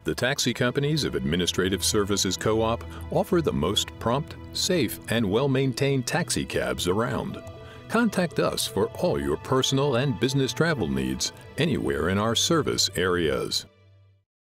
The taxi companies of Administrative Services Co-op offer the most prompt, safe, and well-maintained taxi cabs around. Contact us for all your personal and business travel needs anywhere in our service areas.